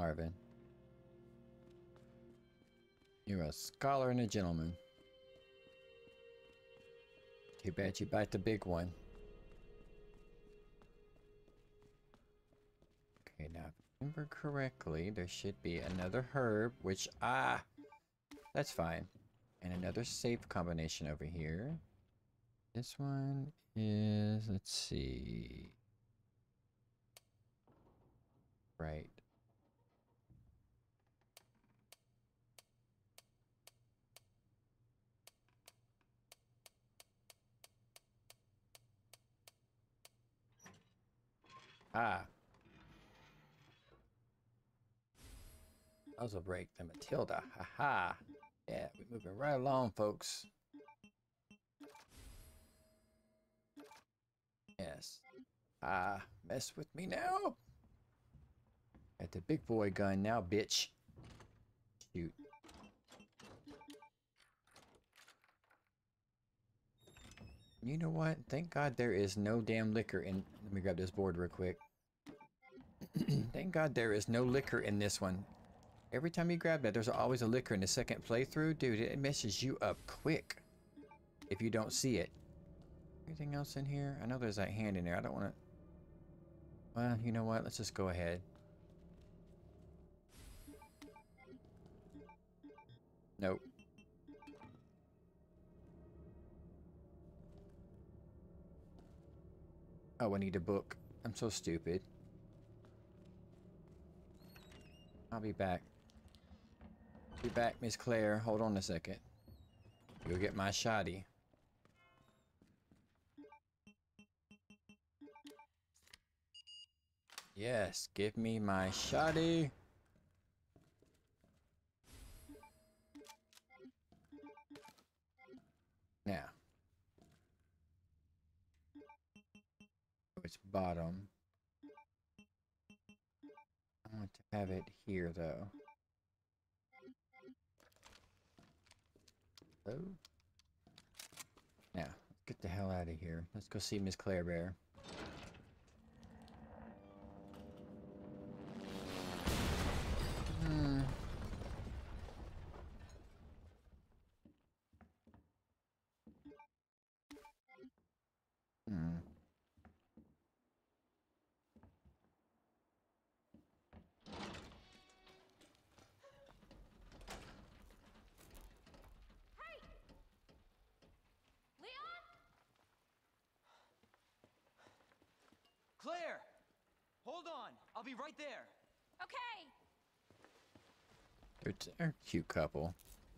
Marvin. You're a scholar and a gentleman. Too bad you bite the big one. Okay, now if I remember correctly, there should be another herb, which, that's fine. And another safe combination over here. This one is, let's see. Right. Ah. Those will break the Matilda. Haha. Yeah, we're moving right along, folks. Yes. Mess with me now. Got the big boy gun now, bitch. Shoot. You know what? Thank God there is no damn liquor in... Let me grab this board real quick. Thank God there is no liquor in this one. Every time you grab that, there's always a liquor in the second playthrough. Dude, it messes you up quick if you don't see it. Anything else in here? I know there's that hand in there. I don't want to... Well, you know what? Let's just go ahead. Nope. Oh, I need a book. I'm so stupid. I'll be back. Be back, Miss Claire. Hold on a second. You'll get my shoddy. Yes, give me my shoddy. Now. It's bottom. I want to have it here, though. Oh. Now, let's get the hell out of here. Let's go see Miss Claire Bear. Claire! Hold on! I'll be right there! Okay! They're a cute couple.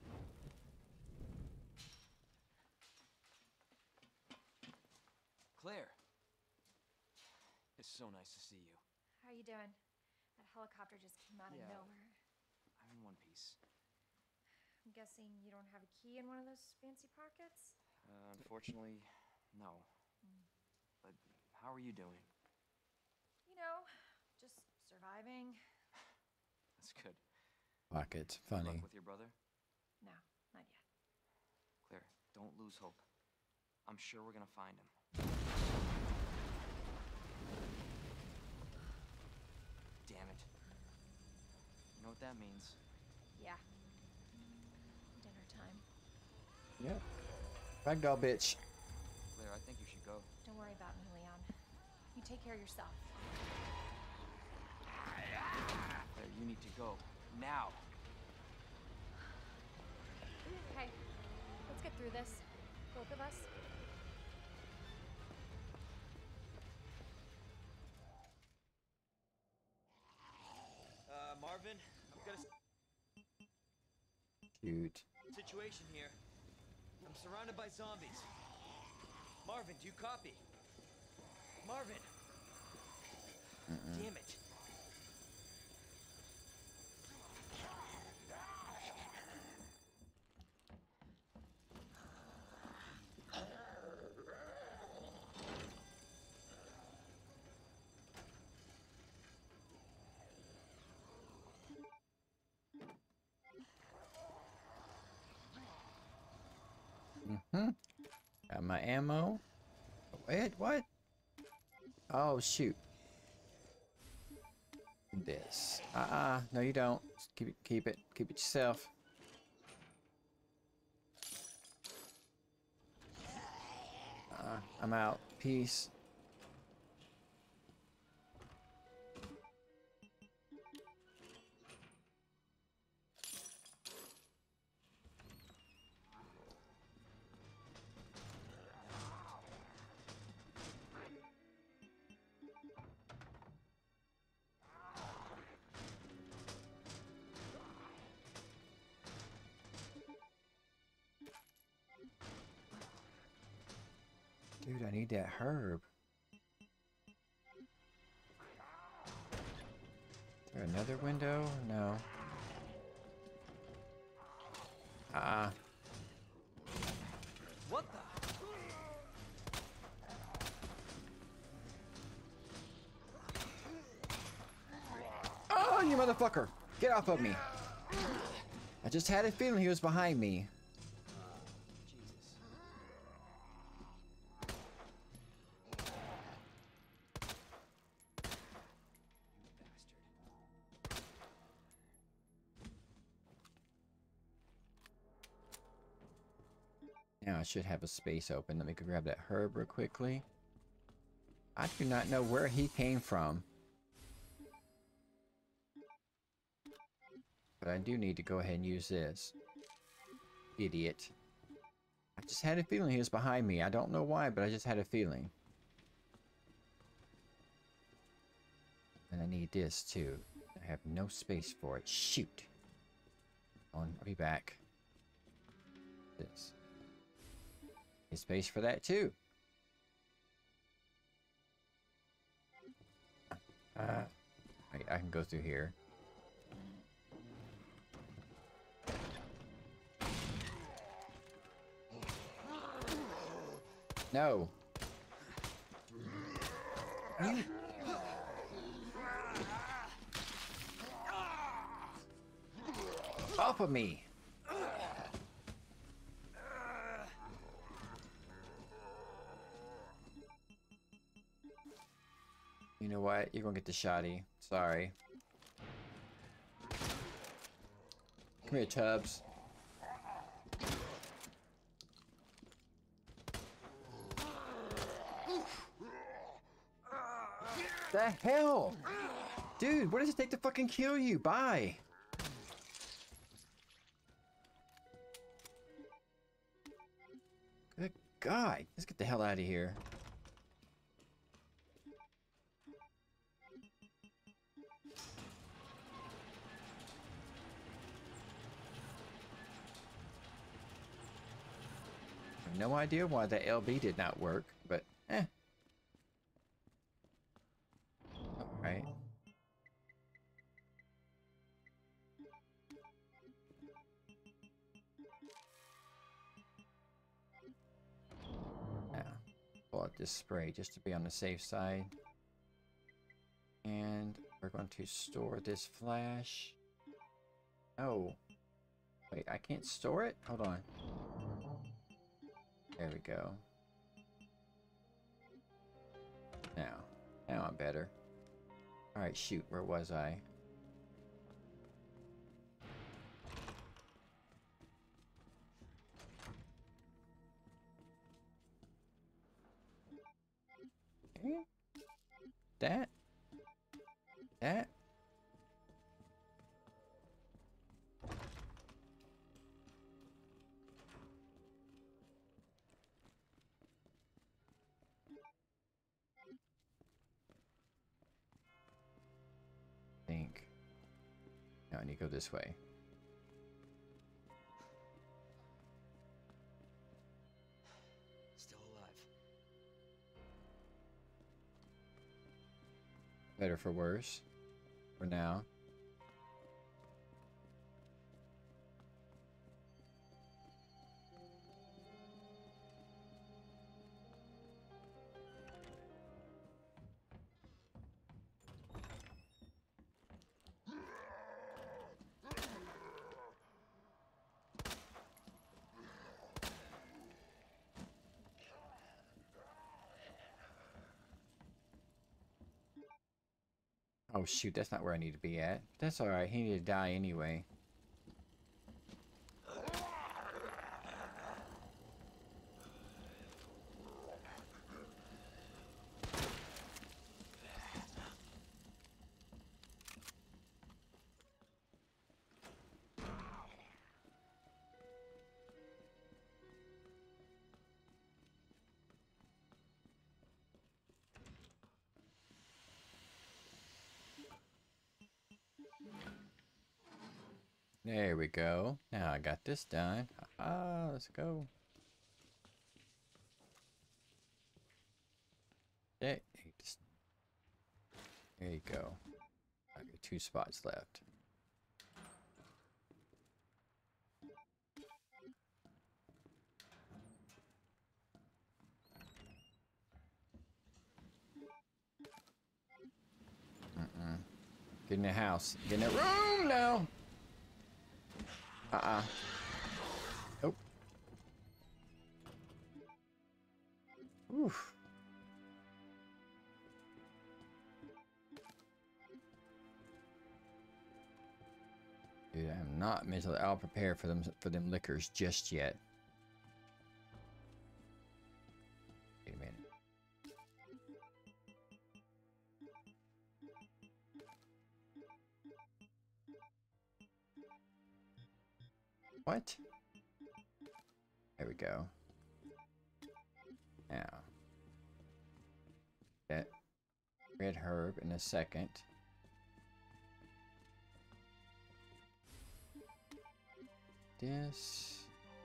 Claire! It's so nice to see you. How are you doing? That helicopter just came out of nowhere. I'm in one piece. I'm guessing you don't have a key in one of those fancy pockets? Unfortunately, no. But how are you doing? You know, just surviving. That's good. Pockets, Good funny. luck with your brother? No, not yet. Claire, don't lose hope. I'm sure we're gonna find him. Damn it. You know what that means? Yeah. Dinner time. Yep. Ragdoll bitch. Claire, I think you should go. Don't worry about me, Leon. You take care of yourself. Claire, you need to go. Now! Okay, let's get through this. Both of us. Marvin, I've got a Cute. situation here. I'm surrounded by zombies. Marvin, do you copy? Marvin! Damn it. Got my ammo. Wait, what? Oh, shoot. This. No you don't. Just keep it yourself. I'm out. Peace. Dude, I need that herb. Is there another window? No. What the? Oh, you motherfucker! Get off of me! I just had a feeling he was behind me. Jesus. Bastard. Now I should have a space open. Let me go grab that herb real quickly. I do not know where he came from. But I do need to go ahead and use this. Idiot. I just had a feeling he was behind me. I don't know why, but I just had a feeling. And I need this too. I have no space for it. Shoot. I'll be back. This. Need space for that too. I can go through here. No. Off of me. You know what? You're gonna get the shotty. Sorry. Come here, Tubbs. The hell? Dude, what does it take to fucking kill you? Bye. Good God. Let's get the hell out of here. I have no idea why the LB did not work, but eh. Alright. Now, pull out this spray just to be on the safe side. And we're going to store this flash. Oh. Wait, I can't store it? Hold on. There we go. Now I'm better. Alright, shoot, where was I? Okay. That. Think. No, I need to go this way. Still alive. Better for worse. For now. Oh shoot, that's not where I need to be at. That's alright, he needed to die anyway. There we go. Now I got this done. Ah, let's go. There you go. I got 2 spots left. Get in the house. Get in the room now. Nope. Oof. Dude, I am not mentally all prepared for them liquors just yet. Wait a minute. What? There we go. Now. That red herb in a second. This.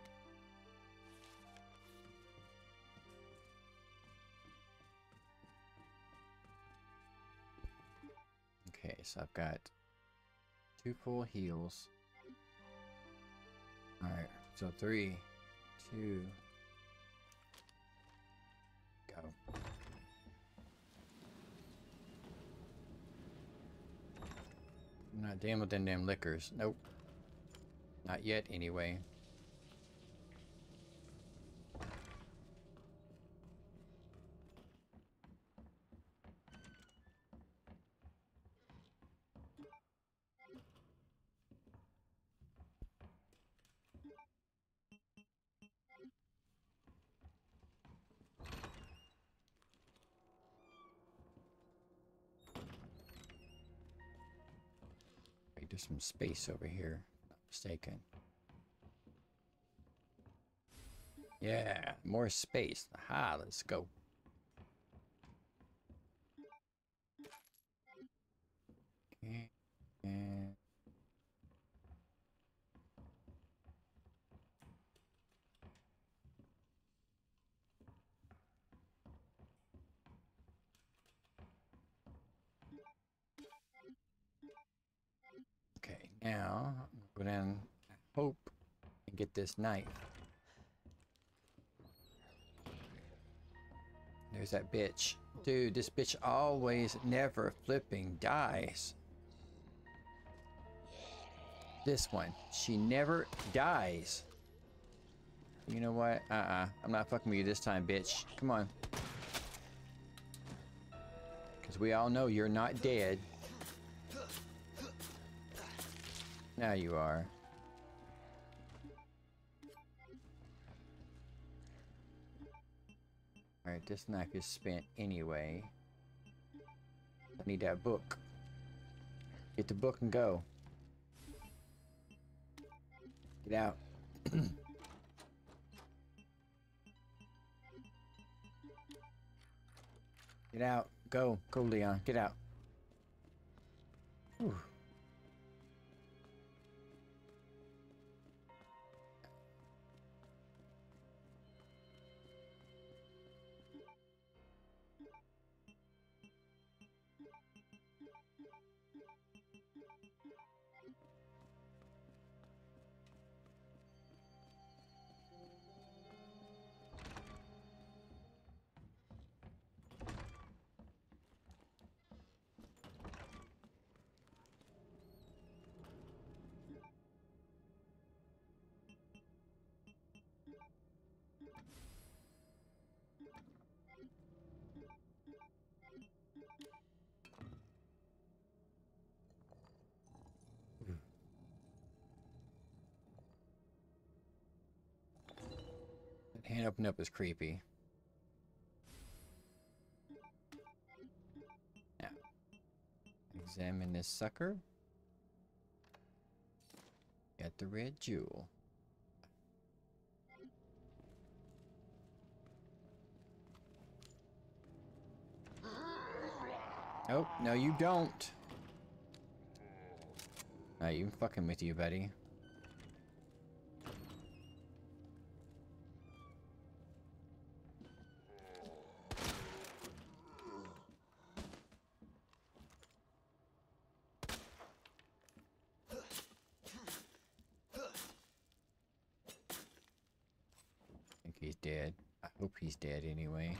Okay, so I've got 2 full heals. Alright, so 3, 2, go. I'm not damn with them liquors. Nope. Not yet, anyway. Wait, there's some space over here. Not mistaken. Yeah, more space. Aha, let's go. Okay. And okay, now I'm gonna go down, hope, and get this knife. There's that bitch. Dude, this bitch always never flipping dies. This one, she never dies. You know what? I'm not fucking with you this time, bitch. Come on. Because we all know you're not dead. Now you are. Alright, this knife is spent anyway. I need that book. Get the book and go. Get out. Get out. Go. Go, Leon. Get out. Whew. Can't open up is creepy. Now, examine this sucker. Got the red jewel. Oh, no you don't. Not even fucking with you, buddy. I think he's dead. I hope he's dead anyway.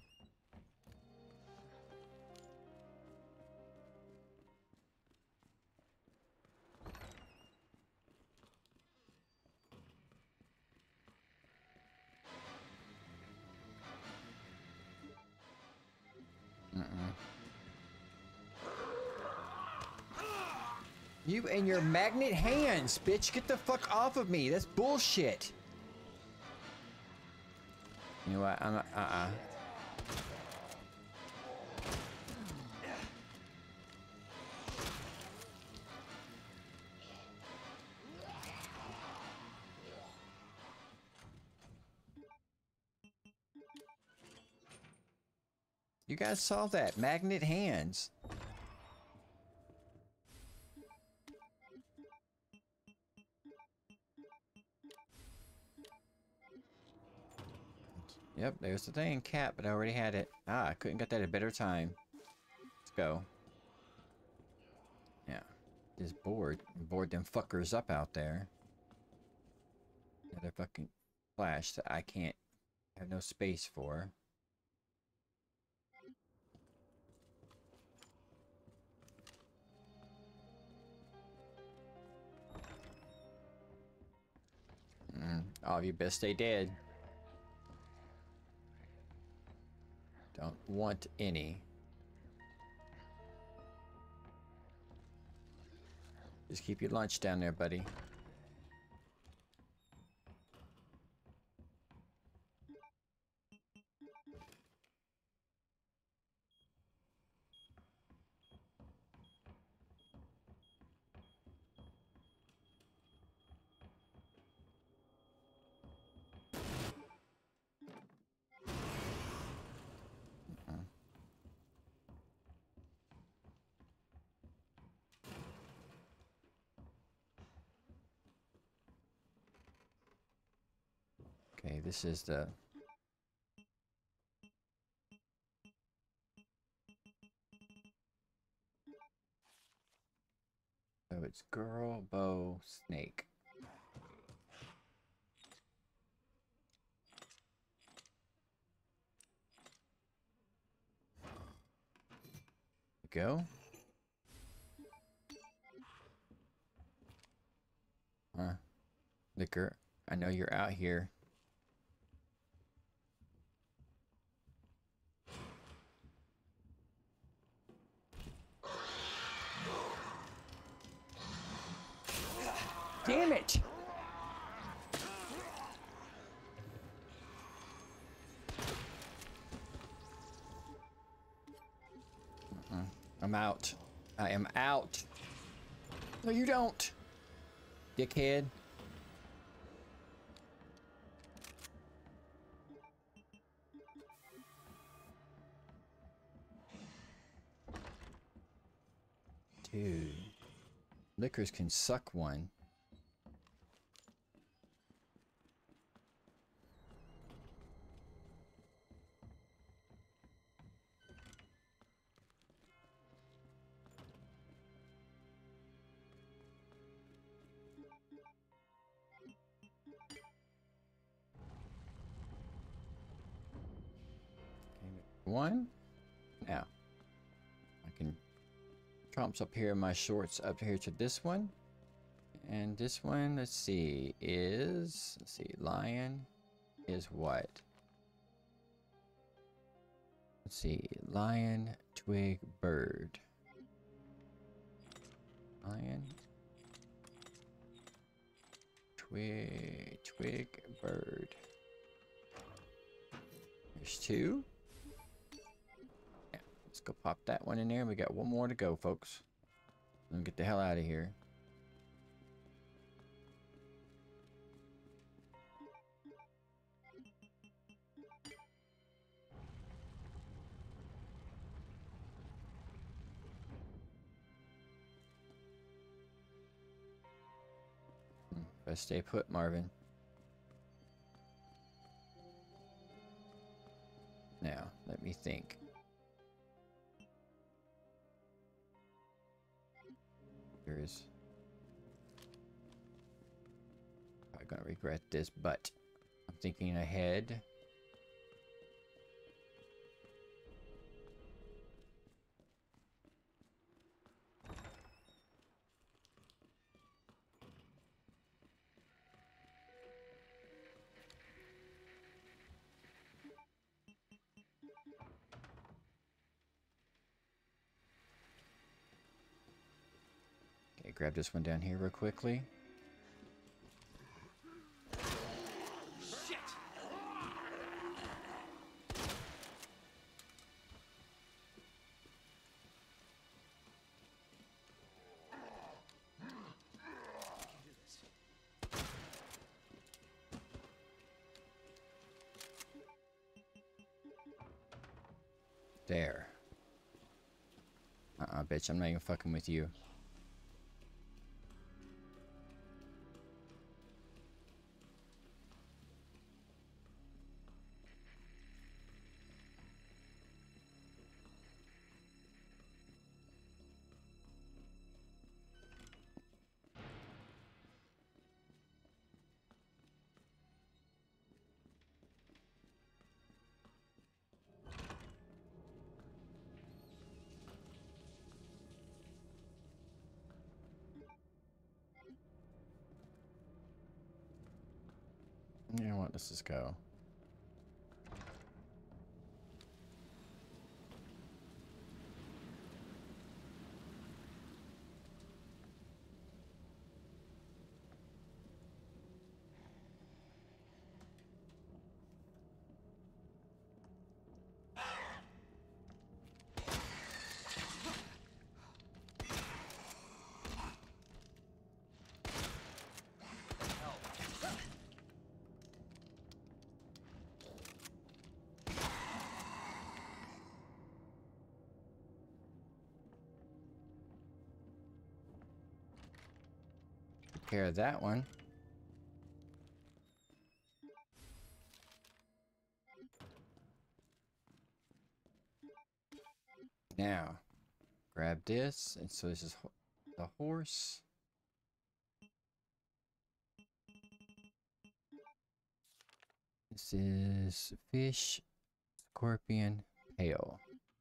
You and your magnet hands, bitch. Get the fuck off of me. That's bullshit. You know what? I'm You guys saw that. Magnet hands. Yep, there's the thing. Cat, but I already had it. Ah, I couldn't get that at a better time. Let's go. Yeah. This board. Board them fuckers up out there. Another fucking flash that I can't have no space for. All of you best stay dead. Don't want any. Just keep your lunch down there, buddy. Okay, this is the... So it's girl, bow, snake. Go. Liquor, I know you're out here. Damn it! I'm out. I am out. No, you don't, dickhead. Dude. Liquors can suck one. One. Now, I can trumps up here in my shorts up here to this one. And this one, let's see, is, lion is what? Let's see, lion, twig, bird. Lion, twig, bird. There's 2. Yeah, let's go pop that one in there. We got 1 more to go, folks. Let me get the hell out of here. Best stay put, Marvin. Now, let me think. There's... I'm gonna regret this, but I'm thinking ahead. Okay, grab this one down here real quickly. Shit! There. Bitch, I'm not even fucking with you. You know what? Let's just go. Take care of that one. Now, grab this, and so this is the horse. This is fish, scorpion, pale.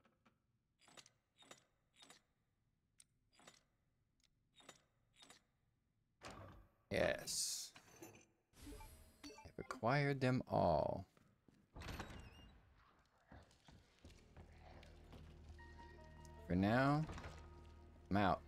Yes. I've acquired them all. For now, I'm out.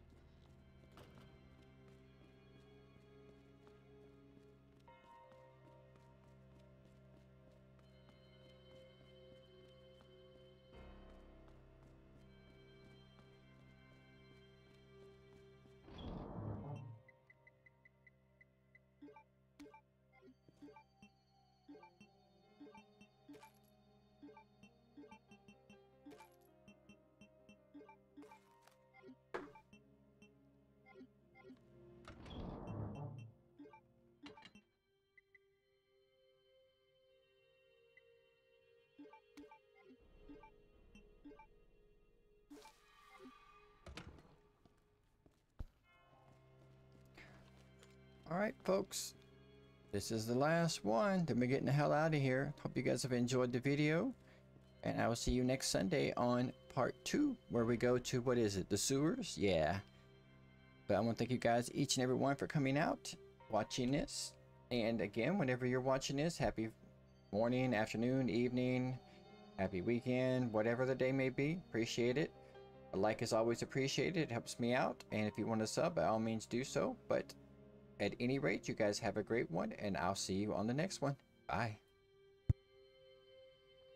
Alright, folks. This is the last one. Then we're getting the hell out of here. Hope you guys have enjoyed the video. And I will see you next Sunday on part 2, where we go to, what is it, the sewers? Yeah. But I want to thank you guys, each and every one, for coming out, watching this. And again, whenever you're watching this, happy morning, afternoon, evening, happy weekend, whatever the day may be. Appreciate it. A like is always appreciated. It helps me out. And if you want to sub, by all means do so. But at any rate, you guys have a great one, and I'll see you on the next one. Bye.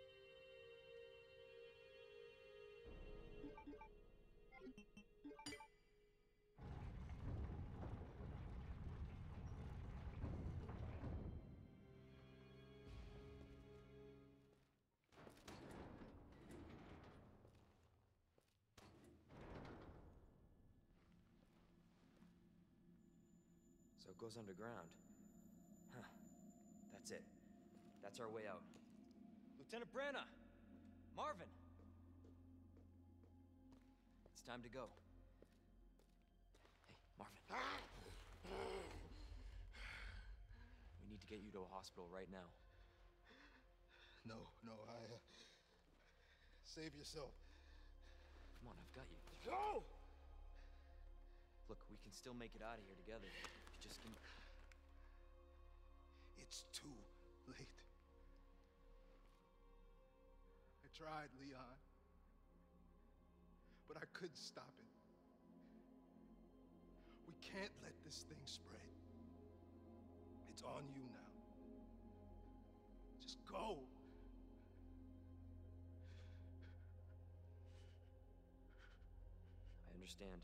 So it goes underground. Huh. That's it. That's our way out. Lieutenant Branna! Marvin! It's time to go. Hey, Marvin. We need to get you to a hospital right now. No, save yourself. Come on, I've got you. Go! Look, we can still make it out of here together. You just can... It's too late. I tried, Leon. But I couldn't stop it. We can't let this thing spread. It's on you now. Just go. I understand.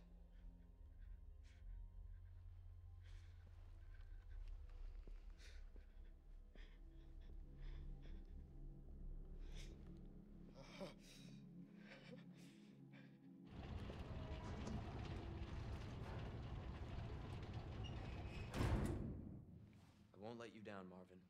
I won't let you down, Marvin.